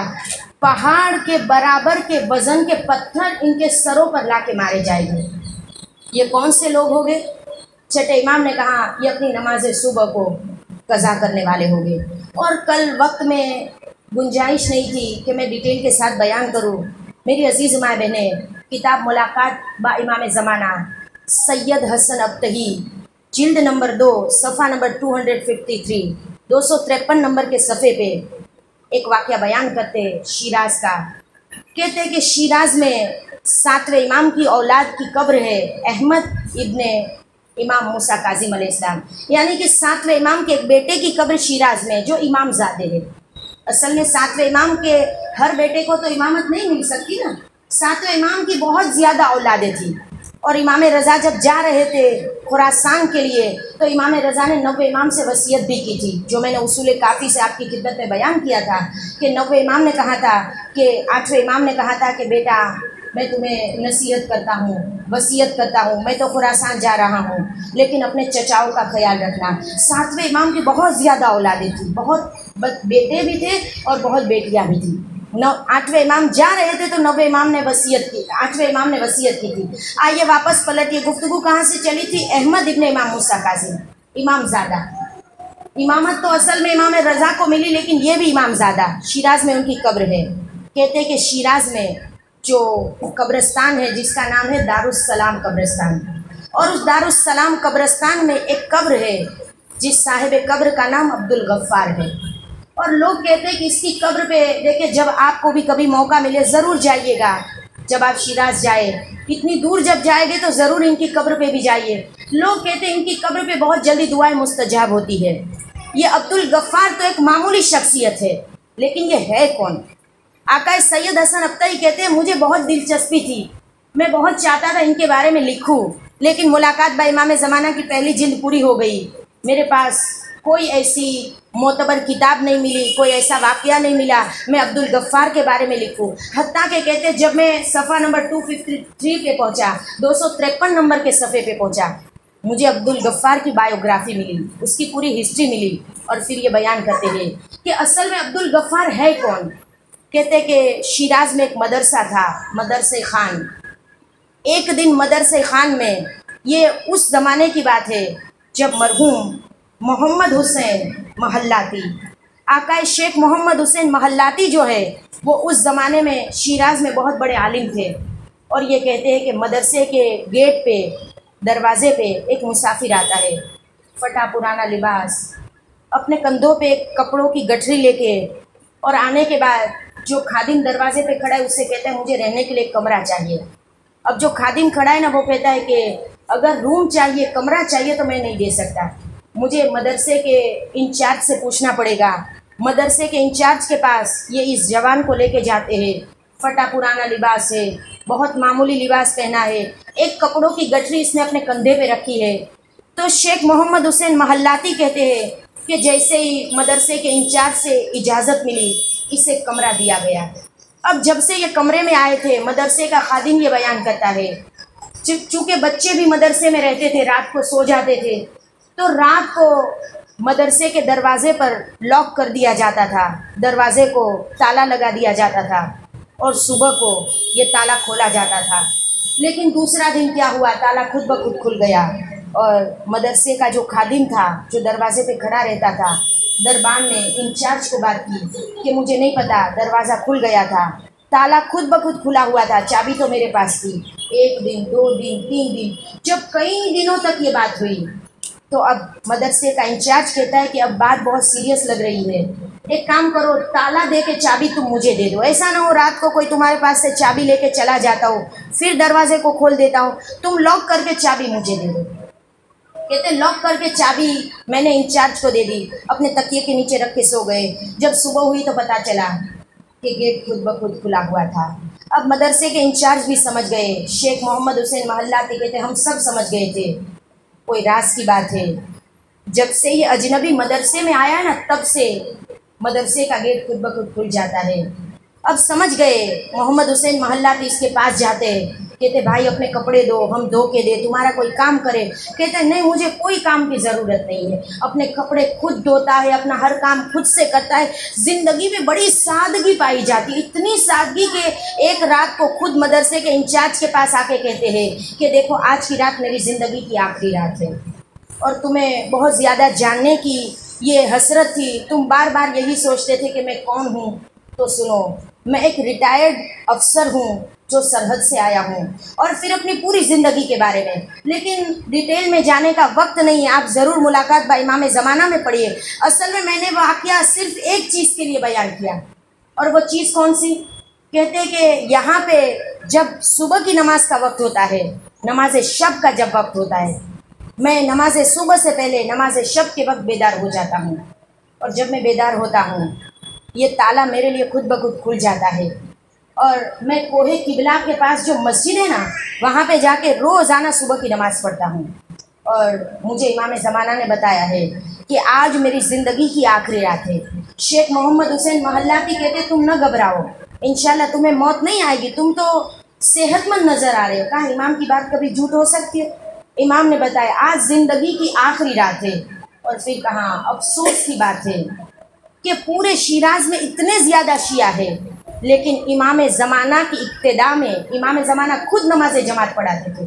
पहाड़ के बराबर के वजन के पत्थर इनके सरों पर ला के मारे जाएंगे। ये कौन से लोग हो गए? छठे इमाम ने कहा ये अपनी नमाज सुबह को कज़ा करने वाले होंगे। और कल वक्त में गुंजाइश नहीं थी कि मैं डिटेल के साथ बयान करूं। मेरी अजीज़ माँ बहनें, किताब मुलाकात बा इमाम ज़माना सैयद हसन अब्तही, जिल्द नंबर दो, सफ़ा नंबर दो सौ तिरेपन, दो सौ तिरपन नंबर के सफ़े पे एक वाक़या बयान करते शिराज का। कहते हैं कि शिराज में सातवें इमाम की औलाद की कब्र है, अहमद इब्ने इमाम मूसा काजिम अलैहिस्सलाम, यानी कि सातवें इमाम के एक बेटे की कब्र शिराज में जो इमाम ज़ादे है। असल में सातवें इमाम के हर बेटे को तो इमामत नहीं मिल सकती ना, सातवें इमाम की बहुत ज़्यादा औलादें थी। और इमाम रज़ा जब जा रहे थे खुरासान के लिए तो इमाम रज़ा ने नवे इमाम से वसीयत भी की थी, जो मैंने उसूल काफ़ी से आपकी खिदमत में बयान किया था कि नवे इमाम ने कहा था कि आठवें इमाम ने कहा था कि बेटा मैं तुम्हें नसीहत करता हूँ, वसीयत करता हूँ, मैं तो खुरासान जा रहा हूँ, लेकिन अपने चचाओं का ख्याल रखना। सातवें इमाम की बहुत ज़्यादा औलादें थी, बहुत बेटे भी थे और बहुत बेटियाँ भी थी। नौ आठवें इमाम जा रहे थे तो नवे इमाम ने वसीयत की, आठवें इमाम ने वसीयत की थी। आइए वापस पलटिए, गुफ्तगू कहाँ से चली थी? अहमद इब्ने इमाम मूसा काजिम, इमाम ज़ादा। इमामत तो असल में इमाम रज़ा को मिली, लेकिन ये भी इमाम ज़ादा, शिराज में उनकी कब्र है। कहते हैं कि शिराज में जो कब्रिस्तान है जिसका नाम है दारुस्सलाम कब्रिस्तान, और उस दारुस्सलाम कब्रिस्तान में एक कब्र है जिस साहिब कब्र का नाम अब्दुल गफ्फार है। और लोग कहते हैं कि इसकी कब्र पे देखिए, जब आपको भी कभी मौका मिले ज़रूर जाइएगा। जब आप शिराज जाए, इतनी दूर जब जाएंगे तो ज़रूर इनकी कब्र पे भी जाइए। लोग कहते हैं इनकी कब्र पे बहुत जल्दी दुआएं मुस्तजाब होती है। ये अब्दुल गफ्फार तो एक मामूली शख्सियत है, लेकिन ये है कौन? आका सैयद हसन अख्तरी कहते हैं मुझे बहुत दिलचस्पी थी, मैं बहुत चाहता था इनके बारे में लिखूं, लेकिन मुलाकात बा इमाम ज़माना की पहली जिल्द पूरी हो गई। मेरे पास कोई ऐसी मोतबर किताब नहीं मिली, कोई ऐसा वाक़या नहीं मिला मैं अब्दुल गफ्फार के बारे में लिखूं। हत्ता के कहते जब मैं सफ़ा नंबर दो सौ तिरेपन पे पहुंचा, दो सौ तिरपन नंबर के सफ़े पे पहुंचा, मुझे अब्दुल गफ्फार की बायोग्राफी मिली, उसकी पूरी हिस्ट्री मिली। और फिर ये बयान करते हैं कि असल में अब्दुल गफ्फार है कौन। कहते कि शिराज में एक मदरसा था, मदरसे खान। एक दिन मदरसे खान में, ये उस ज़माने की बात है जब मरहूम मोहम्मद हुसैन महल्लाती, आकाए शेख मोहम्मद हुसैन महल्लाती जो है वो उस ज़माने में शिराज में बहुत बड़े आलिम थे। और ये कहते हैं कि मदरसे के गेट पे, दरवाज़े पे एक मुसाफिर आता है, फटा पुराना लिबास, अपने कंधों पे कपड़ों की गठरी लेके, और आने के बाद जो खादिम दरवाजे पे खड़ा है उससे कहता है मुझे रहने के लिए कमरा चाहिए। अब जो खादिम खड़ा है ना वो कहता है कि अगर रूम चाहिए, कमरा चाहिए तो मैं नहीं दे सकता, मुझे मदरसे के इंचार्ज से पूछना पड़ेगा। मदरसे के इंचार्ज के पास ये इस जवान को लेके जाते हैं। फटा पुराना लिबास है, बहुत मामूली लिबास पहना है, एक कपड़ों की गठरी इसने अपने कंधे पे रखी है। तो शेख मोहम्मद हुसैन महल्लाती कहते हैं कि जैसे ही मदरसे के इंचार्ज से इजाज़त मिली, इसे कमरा दिया गया। अब जब से ये कमरे में आए थे, मदरसे का खादिम ये बयान करता है, चूँकि बच्चे भी मदरसे में रहते थे, रात को सो जाते थे, तो रात को मदरसे के दरवाज़े पर लॉक कर दिया जाता था, दरवाज़े को ताला लगा दिया जाता था, और सुबह को ये ताला खोला जाता था। लेकिन दूसरा दिन क्या हुआ, ताला खुद ब खुद खुल गया, और मदरसे का जो खादिम था, जो दरवाज़े पे खड़ा रहता था, दरबान ने इंचार्ज को बात की कि मुझे नहीं पता, दरवाज़ा खुल गया था, ताला खुद ब खुद खुला हुआ था, चाबी तो मेरे पास थी। एक दिन, दो दिन, तीन दिन, जब कई दिनों तक ये बात हुई, तो अब मदरसे का इंचार्ज कहता है कि अब बात बहुत सीरियस लग रही है, एक काम करो, ताला दे के चाबी तुम मुझे दे दो, ऐसा ना हो रात को कोई तुम्हारे पास से चाबी लेके चला जाता हो, फिर दरवाजे को खोल देता हूँ, तुम लॉक करके चाबी मुझे दे दो। कहते लॉक करके चाबी मैंने इंचार्ज को दे दी, अपने तकिए के नीचे रख के सो गए। जब सुबह हुई तो पता चला कि गेट खुद ब खुद खुला हुआ था। अब मदरसे के इंचार्ज भी समझ गए, शेख मोहम्मद हुसैन महल्लाती कहते हम सब समझ गए थे, कोई राज की बात है। जब से ये अजनबी मदरसे में आया है ना, तब से मदरसे का गेट खुद ब खुद खुल जाता है। अब समझ गए, मोहम्मद हुसैन महल्लाती इसके पास जाते, कहते भाई अपने कपड़े दो, हम धो के दे, तुम्हारा कोई काम करे। कहते नहीं, मुझे कोई काम की ज़रूरत नहीं है, अपने कपड़े खुद धोता है, अपना हर काम खुद से करता है। ज़िंदगी में बड़ी सादगी पाई जाती, इतनी सादगी कि एक रात को खुद मदरसे के इंचार्ज के पास आके कहते हैं कि देखो आज की रात मेरी ज़िंदगी की आखिरी रात है, और तुम्हें बहुत ज़्यादा जानने की ये हसरत थी, तुम बार बार यही सोचते थे कि मैं कौन हूँ। तो सुनो, मैं एक रिटायर्ड अफसर हूँ जो सरहद से आया हूँ, और फिर अपनी पूरी ज़िंदगी के बारे में, लेकिन डिटेल में जाने का वक्त नहीं है, आप ज़रूर मुलाकात बा इमाम ज़माना में पढ़िए। असल में मैंने वाक़या सिर्फ एक चीज़ के लिए बयान किया, और वो चीज़ कौन सी? कहते हैं कि यहाँ पे जब सुबह की नमाज का वक्त होता है, नमाज शब का जब वक्त होता है, मैं नमाज सुबह से पहले नमाज शब के वक्त बेदार हो जाता हूँ, और जब मैं बेदार होता हूँ ये ताला मेरे लिए खुद ब खुद खुल जाता है, और मैं कोहे किबला के पास जो मस्जिद है ना, वहाँ पे जाके रोज़ाना सुबह की नमाज़ पढ़ता हूँ। और मुझे इमाम ज़माना ने बताया है कि आज मेरी ज़िंदगी की आखिरी रात है। शेख मोहम्मद हुसैन महल्लाती कहते तुम न घबराओ, इंशाल्लाह तुम्हें मौत नहीं आएगी, तुम तो सेहतमंद नज़र आ रहे हो। कहा इमाम की बात कभी झूठ हो सकती है? इमाम ने बताया आज ज़िंदगी की आखिरी रात है। और फिर कहा अफसोस की बात है कि पूरे शिराज में इतने ज़्यादा शिया है, लेकिन इमाम ज़माना की इब्तिदा में इमाम ज़माना खुद नमाज जमात पढ़ाते थे,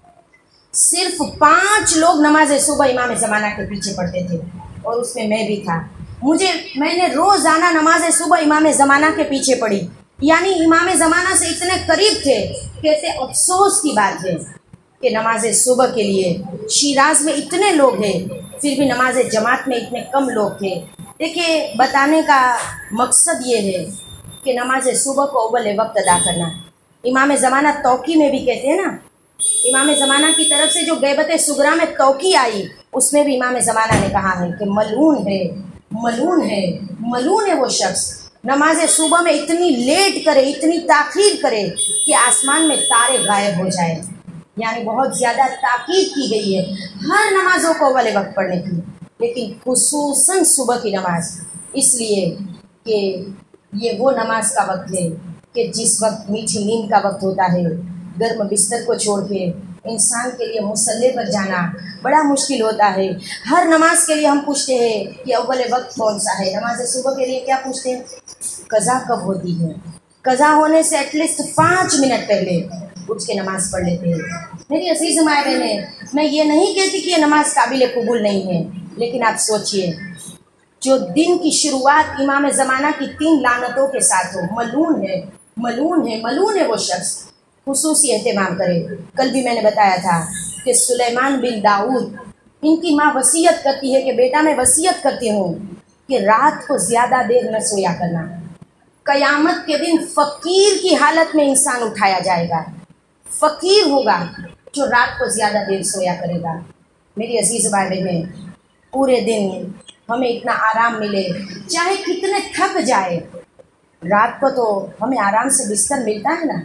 सिर्फ पाँच लोग नमाज सुबह इमाम ज़माना के पीछे पढ़ते थे, और उसमें मैं भी था। मुझे मैंने रोज़ाना नमाज सुबह इमाम ज़माना के पीछे पढ़ी, यानी इमाम ज़माना से इतने करीब थे। कहते अफसोस की बात है कि नमाज सुबह के लिए शिराज में इतने लोग हैं, फिर भी नमाज जमात में इतने कम लोग थे। देखिए, बताने का मकसद ये है कि नमाज सुबह को अव्वल वक्त अदा करना। इमाम ज़माना तौकी में भी कहते हैं ना, इमाम ज़माना की तरफ से जो गैबत सुगरा में तौकी आई, उसमें भी इमाम ज़माना ने कहा है कि मलून है, मलून है, मलून है वो शख्स नमाज सुबह में इतनी लेट करे, इतनी ताख़ीर करे कि आसमान में तारे गायब हो जाए। यानी बहुत ज़्यादा ताकीद की गई है हर नमाज़ों को अव्वल वक्त पढ़ने की, लेकिन खुसूसन सुबह की नमाज, इसलिए कि ये वो नमाज का वक्त है कि जिस वक्त मीठी नींद का वक्त होता है। गर्म बिस्तर को छोड़ के इंसान के लिए मुसल्ले पर जाना बड़ा मुश्किल होता है। हर नमाज के लिए हम पूछते हैं कि अव्वल वक्त कौन सा है। नमाज सुबह के लिए क्या पूछते हैं? कज़ा कब होती है। कज़ा होने से एटलीस्ट पाँच मिनट पहले उठ के नमाज़ पढ़ लेते हैं। मेरी अजीज़ माए बहनें, मैं ये नहीं कहती कि ये नमाज काबिल कबूल नहीं है, लेकिन आप सोचिए, जो दिन की शुरुआत इमाम ज़माना की तीन लानतों के साथ हो, मलून है, मलून है, मलून है वो शख्स, खुसूसी एहतमाम करे। कल भी मैंने बताया था कि सुलेमान बिन दाऊद, इनकी माँ वसीयत करती है कि बेटा मैं वसीयत करती हूँ कि रात को ज़्यादा देर न सोया करना। क़यामत के दिन फ़कीर की हालत में इंसान उठाया जाएगा। फ़कीर होगा जो रात को ज़्यादा देर सोया करेगा। मेरी अजीज़ भाई बहनें, पूरे दिन हमें इतना आराम मिले, चाहे कितने थक जाए, रात को तो हमें आराम से बिस्तर मिलता है ना,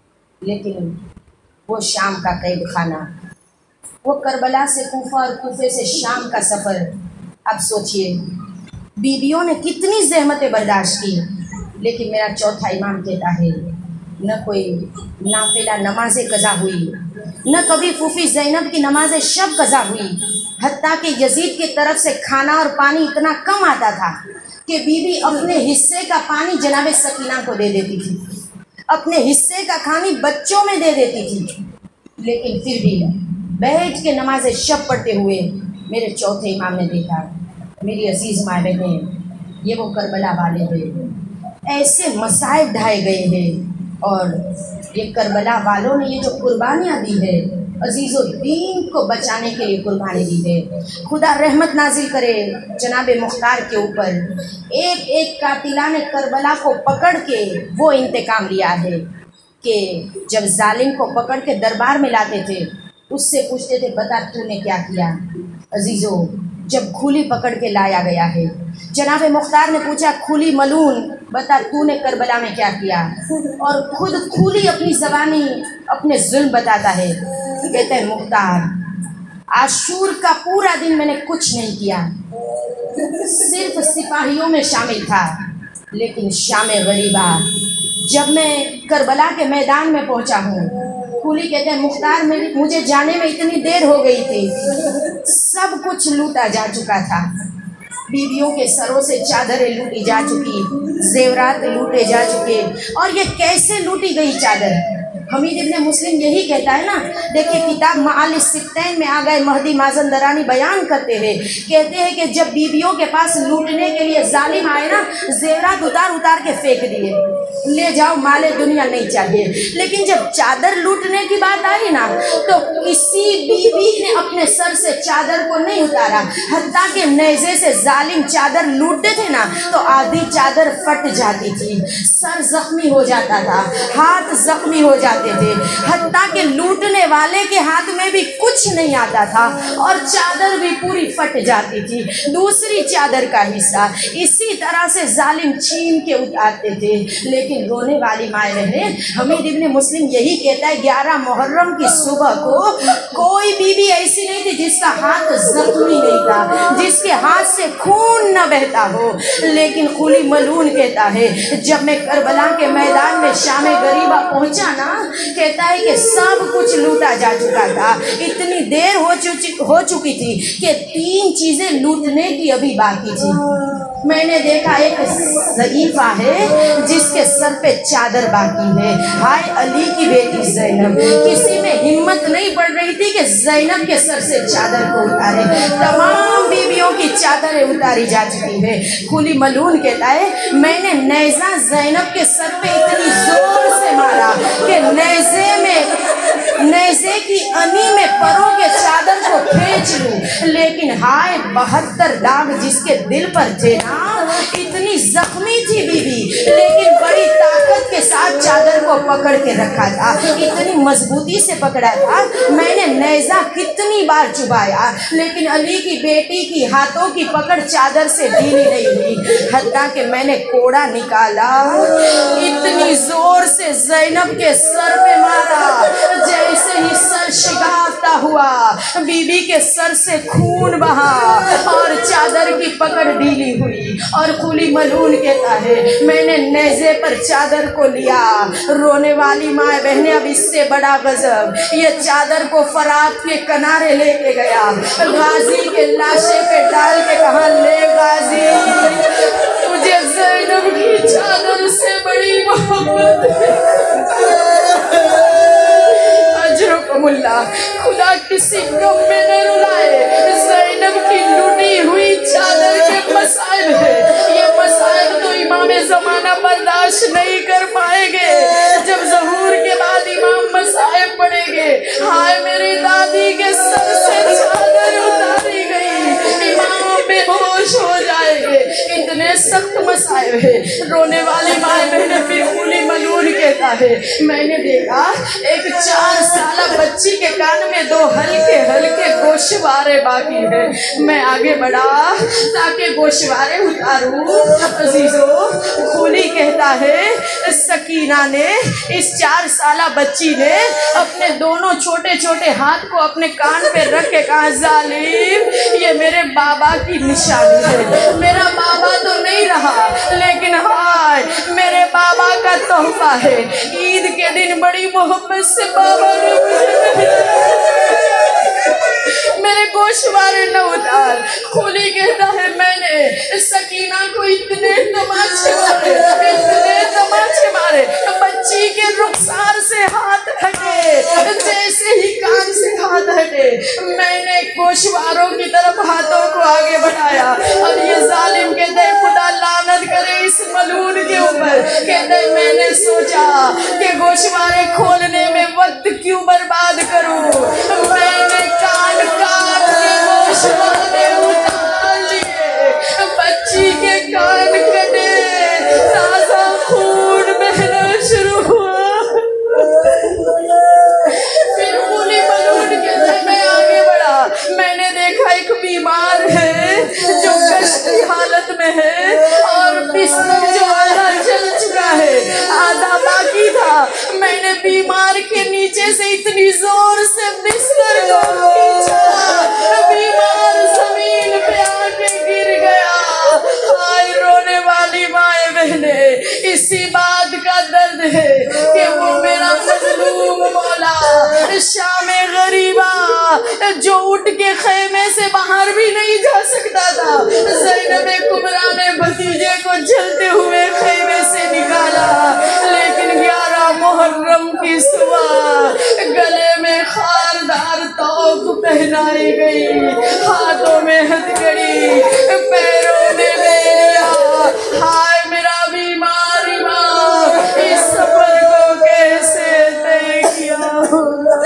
लेकिन वो शाम का कैद खाना, वो करबला से कूफा और कूफे से शाम का सफ़र। अब सोचिए, बीवियों ने कितनी ज़हमतें बर्दाश्त की, लेकिन मेरा चौथा इमाम कहता है न कोई नाफिला नमाज़े कज़ा हुई, न कभी फूफी ज़ैनब की नमाज शब कज़ा हुई। हत्ता कि यजीद की तरफ से खाना और पानी इतना कम आता था कि बीवी अपने हिस्से का पानी जनाब सकीना को दे देती थी, अपने हिस्से का खानी बच्चों में दे देती थी, लेकिन फिर भी बैठ के नमाज शब पढ़ते हुए मेरे चौथे इमाम ने देखा। मेरी अजीज़ माँ बहनें, ये वो करबला वाले हैं, ऐसे मसाइब ढाए गए हैं, और ये करबला वालों ने ये जो कुर्बानियाँ दी है, अजीज़ो दीन को बचाने के लिए कुर्बानी दी है। खुदा रहमत नाजिल करे जनाब मुख्तार के ऊपर। एक एक कातिला ने करबला को पकड़ के वो इंतकाम लिया है कि जब जालिम को पकड़ के दरबार में लाते थे, उससे पूछते थे बता तूने क्या किया। अजीज़ो, जब खूली पकड़ के लाया गया है, जनाब मुख्तार ने पूछा खूली मलून बता तूने करबला में क्या किया, और खुद खूली अपनी ज़बानी अपने जुल्म बताता है। कहता है मुख्तार, आशूर का पूरा दिन मैंने कुछ नहीं किया, सिर्फ सिपाहियों में शामिल था, लेकिन शाम गरीबा जब मैं करबला के मैदान में पहुंचा हूँ, खूली कहते हैं मुख्तार मेरी मुझे जाने में इतनी देर हो गई थी, सब कुछ लूटा जा चुका था। बीवियों के सरों से चादरें लूटी जा चुकी, जेवरात लूटे जा चुके, और ये कैसे लूटी गई चादर? हमीद इब्न मुस्लिम यही कहता है ना। देखिए, किताब माल सित्तैन में आ गए महदी माजंदरानी बयान करते हैं, कहते हैं कि जब बीवियों के पास लूटने के लिए जालिम आए ना, जेवरात उतार उतार के फेंक दिए, ले जाओ माले दुनिया नहीं चाहिए। लेकिन जब चादर लूटने की बात आई ना, तो किसी बीवी ने अपने सर से चादर को नहीं उतारा। हत्ता के नेज़े से जालिम चादर लूटते थे ना, तो आधी चादर फट जाती थी, सर जख्मी हो जाता था, हाथ जख्मी हो जाते थे। हत्ता के लूटने वाले के हाथ में भी कुछ नहीं आता था, और चादर भी पूरी फट जाती थी, दूसरी चादर का हिस्सा इसी तरह से जालिम छीन के उतारते थे। लेकिन रोने वाली माए बहनें, हमीद इब्न मुस्लिम यही कहता है, ग्यारह मुहर्रम की सुबह को कोई बीवी ऐसी नहीं थी जिसका हाथ जख्मी नहीं था, जिसके हाथ से खून न बहता हो। लेकिन खूली मलून कहता है, जब मैं करबला के मैदान में शाम गरीबा पहुंचा ना, कहता है कि सब कुछ लूटा जा चुका था, इतनी देर हो चुकी हो चुकी थी कि तीन चीजें लूटने की अभी बाकी थी। मैंने देखा एक ज़ईफ़ा है जिसके सर पे चादर बाकी है, हाय अली की बेटी ज़ैनब, किसी में हिम्मत नहीं पड़ रही थी कि ज़ैनब के सर से चादर को उतारे। तमाम बीवियों की चादरें उतारी जा चुकी है। खूली मलून कहता है, मैंने नेज़ा ज़ैनब के सर पे इतनी जोर से मारा कि नेज़े में नेज़े की अनी में परों के चादर को खींच लूं, लेकिन हाय बहत्तर दाग जिसके दिल पर थे ना, इतनी जख्मी थी बीबी, लेकिन बड़ी ताकत के साथ चादर को पकड़ के रखा था, इतनी मजबूती से पकड़ा था। मैंने नेज़ा कितनी बार चुभाया, लेकिन अली की बेटी की हाथों की पकड़ चादर से ढीली नहीं हुई। हत्ता कि मैंने कोड़ा निकाला, इतनी जोर से ज़ैनब के सर पे मारा, जैसे ही सर शिगाफ्ता हुआ बीबी के सर से खून बहा और चादर की पकड़ ढीली हुई और खुली मलून कहता है मैंने नेज़े पर चादर को लिया। रोने वाली माँ बहने, अब इससे बड़ा गजब, ये चादर को फरात के किनारे लेके गया, गाजी के लाशे पे डाल के कहा, ले गाजी तुझे ज़ैनब की चादर से बड़ी मोहब्बत है। अजरकुमुल्ला, खुदा किसी गम में न रुलाए, ज़ैनब की लुटी हुई चादर के मसाइब है। ये मसाइब तो इमाम ज़माना बर्दाश्त नहीं कर पाएंगे। जब ज़हूर के बाद इमाम मसाइब पढ़ेंगे, हाय मेरी दादी के सर से चादर उतारी गई, इमाम बेहोश हो जाएंगे, इतने सख्त मसाइब है। रोने वाली माए बहने फिर खुली मलून कहता है मैंने देखा एक चार साल बच्ची के कान में दो हल्के हल्के गोशवारे बाकी है। मैं आगे बढ़ा ताकि गोशवारे उतारूं। अजीजों, खुली कहता है सकीना ने, इस चार साल बच्ची ने अपने दोनों छोटे छोटे हाथ को अपने कान पे रख के कहा, जालिम ये मेरे बाबा की निशानी है। मेरा बाबा तो नहीं रहा, लेकिन हाय मेरे बाबा का तोहफा है। ईद के दिन बड़ी मोहब्बत से बाबा ने मेरे गोशवारे न उतार। खुली कहता है मैंने सकीना को इतने तमाचे मारे, इतने तमाचे मारे, बच्ची के रुखसार से हाथ हटे, जैसे ही कान से हाथ हटे मैंने गोशवारों की तरफ हाथों को आगे बढ़ाया और ये जालिम कहते खुदा लानत करे इस मलून के ऊपर। कहते मैंने सोचा कि गोशवारे खोलने में वक्त क्यों बर्बाद करूं, मैंने कान काट के गोशवारे उतार लिए, बच्ची के कान कटे, ताजा खून बहना शुरू हुआ। फिर पूरी मलून के अंदर मैं आगे बढ़ा, मैंने देखा एक बीमार है जो कष्ट की हालत में है और बिस्तर जो आधा जल चुका है, आधा बाकी था। मैंने बीमार के नीचे से इतनी जोर से बिस्तर को खींचा, बीमार जमीन पे आके गिर गया। हाय रोने वाली माए बहने, इसी बात का दर्द है कि वो मेरा मजलूम मौला शामे गरीबा जो उठ के खेमे से बाहर भी नहीं जा सकता था, ज़ैनब कुबरा ने भतीजे को जलते हुए खेमे से निकाला। लेकिन ग्यारह मुहर्रम की सुबह गले में खारदार तौक पहनाई गई, हाथों में हथकड़ी, पैरों में बेड़िया। हाय मेरा बीमार इमाम, इस सफर को कैसे तय किया होगा।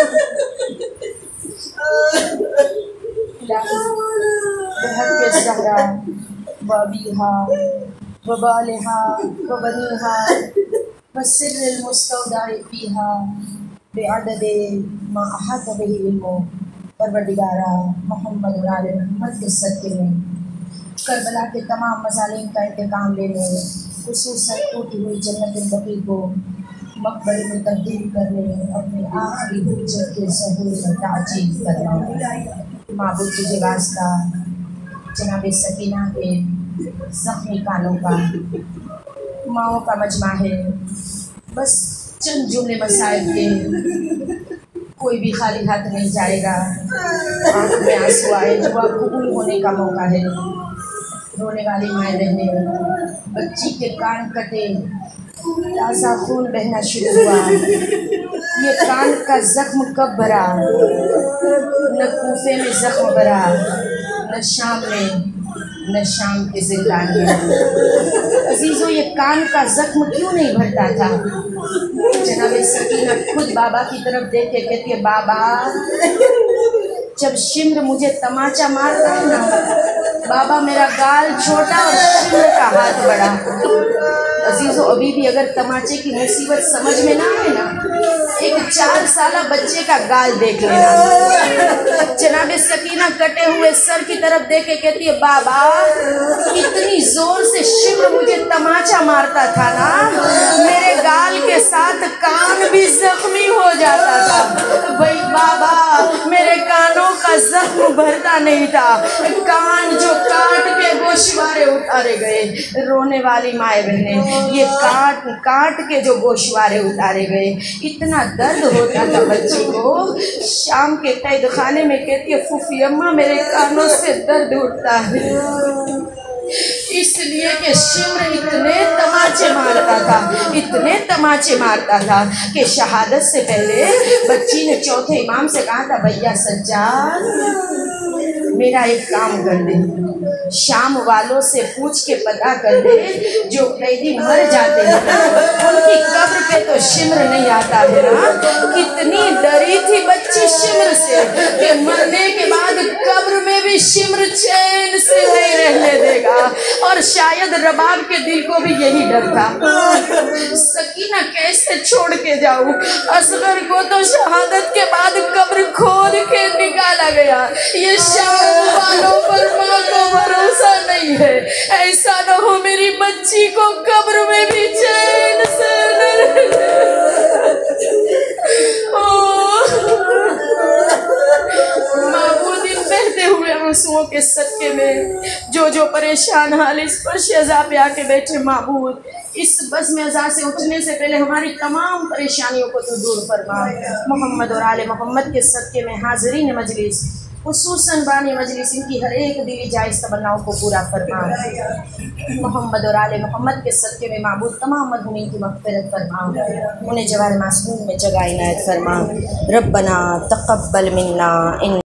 वबीहा वबालिहा वबनीहा वसिर्रिल मुस्तौदाइ फीहा बिअददे मा अहात बिही इल्मु। परवरदिगारा मोहम्मद और आले मोहम्मद के सदक़े में करबला के तमाम मज़ालिम का इंतकाम लेने, खुसूसन टूटी हुई जन्नत बकी को मकबरे में तब्दील करने, अपने आखिरी हुज्जत के ज़हूर में ताजील करना। माबूद तुझे वास्ता जनाब सकीना के ज़ख्मी कानों का, माओं का मजमा है, बस चंद जुमले मसाइल के, कोई भी खाली हाथ नहीं जाएगा। आँख में आंसू आए, दुआ कबूल होने का मौका है। रोने वाली माएँ बहने, बच्ची के कान कटे, ताज़ा खून बहना शुरू हुआ। ये कान का जख्म कब भरा, न कूफे में जख्म भरा, न शाम में, न शाम के जिंदान में। अजीजों ये कान का जख्म क्यों नहीं भरता था? जनाब सकीना खुद बाबा की तरफ देख के कहती है, बाबा जब शिम्र मुझे तमाचा मारता है ना, बाबा मेरा गाल छोटा और शिम्र का हाथ बड़ा। अजीजों अभी भी अगर तमाचे की मुसीबत समझ में ना आए ना, एक चार साल बच्चे का गाल देख लेना। जनाब सकीना कटे हुए सर की तरफ देख के कहती है, बाबा इतनी जोर से शिम्र मुझे तमाचा मारता था ना, मेरे गाल के साथ कान भी जख्मी हो जाता था। भाई बाबा मेरे कानों का जख्म भरता नहीं था, कान जो काट के गोशवारे उतारे गए। रोने वाली माए बहने, ये काट काट के जो गोशवारे उतारे गए, इतना दर्द होता था बच्ची को। शाम के कैद खाने में कहती है, फूफी अम्मा मेरे कानों से दर्द उठता है, इसलिए कि शिम्र इतने तमाचे मारता था, इतने तमाचे मारता था कि शहादत से पहले बच्ची ने चौथे इमाम से कहा था, भैया सज्जाद मेरा एक काम कर दे, शाम वालों से पूछ के पता कर दे, जो कैदी मर जाते हैं उनकी कब्र पे तो शिम्र नहीं आता है ना। कितनी डरी थी बच्ची शिम्र से कि मरने के बाद कब्र में भी शिम्र चैन से नहीं रहने देगा, और शायद रबाब के दिल को भी यही डर था। सकीना कैसे छोड़ के जाऊं? असगर को तो शहादत के बाद कब्र खोद के निकाला गया, ये शाम वालों पर माँ को भरोसा नहीं है। ऐसा न हो मेरी बच्ची को कब्र में भी चैन से न रहने। माबूद इन बहते हुए आंसुओं के सदके में जो जो परेशान हाल इस फर्श अज़ा पे आके बैठे, माबूद इस बज़्म अज़ा से उठने से पहले हमारी तमाम परेशानियों को तो दूर फरमा। मोहम्मद और आले मोहम्मद के सदके में हाज़रीन मजलिस, खुसूसन बानी मजलिस, इनकी हर एक दिली जायज़ तमन्नाओं को पूरा फरमा। मोहम्मद और आले मोहम्मद के सदके में माबूद तमाम मज़लूमीन की मग़फ़िरत फरमा, उन्हें जवार मासूम में जगह इनायत फरमा। रब्बना तक़ब्बल मिन्ना इन